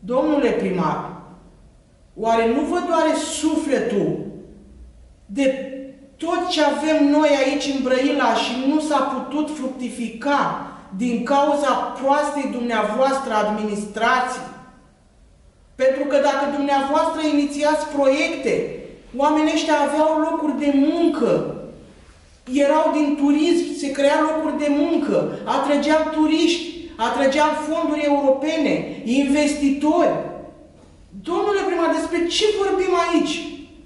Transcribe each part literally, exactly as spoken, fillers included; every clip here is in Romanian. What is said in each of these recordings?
Domnule primar, oare nu vă doare sufletul de tot ce avem noi aici în Brăila și nu s-a putut fructifica din cauza proastei dumneavoastră administrații? Pentru că dacă dumneavoastră inițiați proiecte, oamenii ăștia aveau locuri de muncă, erau din turism, se crea locuri de muncă, atrăgeam turiști, atrăgeam fonduri europene, investitori. Domnule primar, despre ce vorbim aici?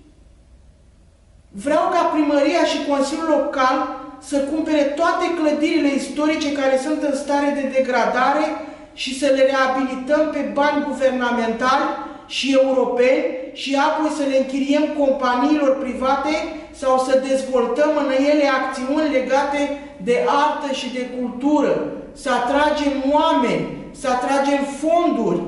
Vreau ca primăria și Consiliul Local să cumpere toate clădirile istorice care sunt în stare de degradare și să le reabilităm pe bani guvernamentali și europeni și apoi să le închiriem companiilor private sau să dezvoltăm în ele acțiuni legate de artă și de cultură, să atragem oameni, să atragem fonduri.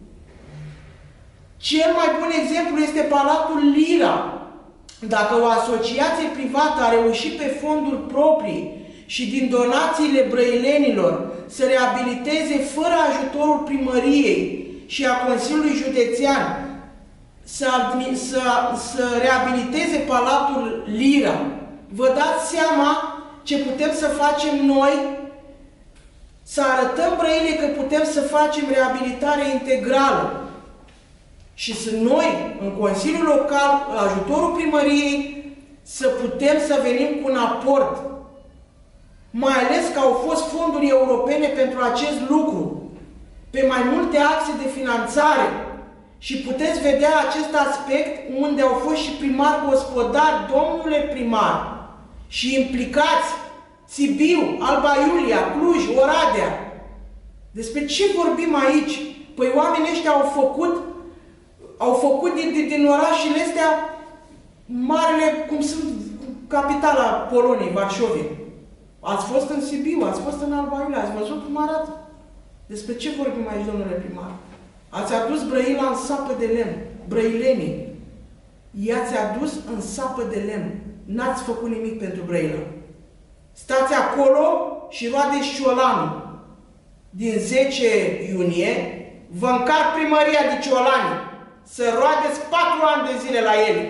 Cel mai bun exemplu este Palatul Lira. Dacă o asociație privată a reușit pe fonduri proprii și din donațiile brăilenilor să reabiliteze fără ajutorul primăriei și a Consiliului Județean să, să, să reabiliteze Palatul Lira, vă dați seama ce putem să facem noi? Să arătăm Brăilei că putem să facem reabilitare integrală. Și să noi, în Consiliul Local, ajutorul primăriei, să putem să venim cu un aport. Mai ales că au fost fonduri europene pentru acest lucru, pe mai multe axe de finanțare. Și puteți vedea acest aspect unde au fost și primari gospodari, domnule primar, și implicați Sibiu, Alba Iulia, Cluj, Oradea. Despre ce vorbim aici? Păi oamenii ăștia au făcut Au făcut din, din, din orașele astea marele, cum sunt capitala Poloniei, Varșovia. Ați fost în Sibiu, ați fost în Alba Iulia, ați văzut cum arată. Despre ce vorbim aici, domnule primar? Ați adus Brăila în sapă de lemn, brăilenii. I-ați adus în sapă de lemn. N-ați făcut nimic pentru Brăila. Stați acolo și roadeți ciolanul. Din zece iunie, vă încar primăria de ciolani. Să roadeți patru ani de zile la ele.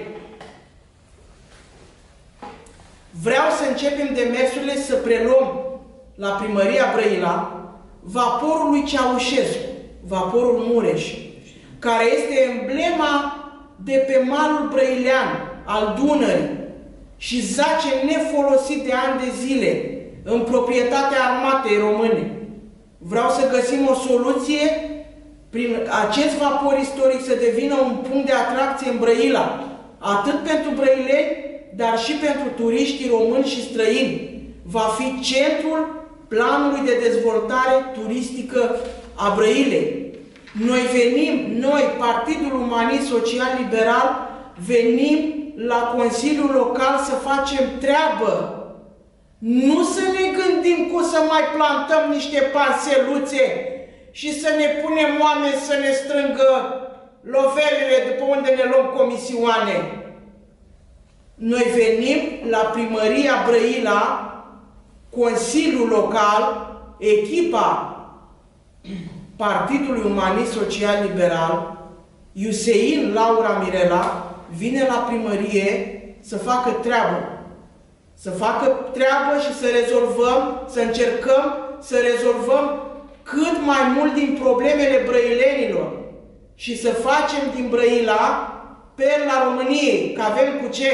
Vreau să începem demersurile să preluăm la primăria Brăila vaporul lui Ceaușescu, vaporul Mureș, care este emblema de pe malul brăilean al Dunării și zace nefolosit de ani de zile în proprietatea armatei române. Vreau să găsim o soluție prin acest vapor istoric să devină un punct de atracție în Brăila, atât pentru brăileni, dar și pentru turiștii români și străini. Va fi centrul planului de dezvoltare turistică a Brăilei. Noi venim, noi, Partidul Umanist Social Liberal, venim la Consiliul Local să facem treabă. Nu să ne gândim cum să mai plantăm niște panseluțe și să ne punem oameni să ne strângă lovelele după unde ne luăm comisioane. Noi venim la primăria Brăila, Consiliul Local, echipa Partidului Umanist Social Liberal, Iusein Laura Mirela, vine la primărie să facă treabă. Să facă treabă și să rezolvăm, să încercăm să rezolvăm cât mai mult din problemele brăilenilor și să facem din Brăila perla României, că avem cu ce.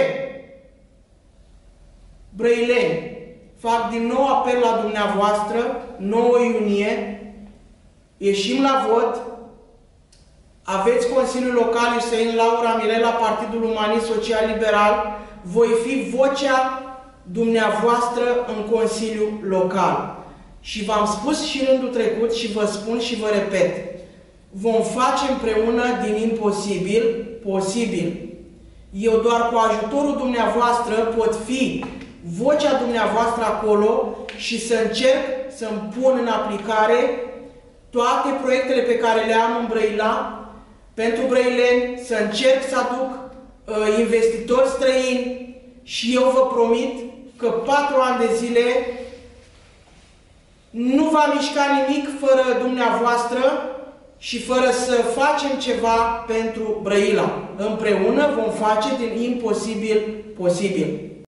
Brăileni, fac din nou apel la dumneavoastră, nouă iunie, ieșim la vot, aveți Consiliul Local Iusein Laura Mirela, Partidul Umanist Social Liberal, voi fi vocea dumneavoastră în Consiliul Local. Și v-am spus și rândul trecut și vă spun și vă repet, vom face împreună din imposibil posibil. Eu doar cu ajutorul dumneavoastră pot fi vocea dumneavoastră acolo și să încerc să-mi pun în aplicare toate proiectele pe care le am în Brăila, pentru brăileni, să încerc să aduc uh, investitori străini și eu vă promit că patru ani de zile nu va mișca nimic fără dumneavoastră și fără să facem ceva pentru Brăila. Împreună vom face din imposibil posibil.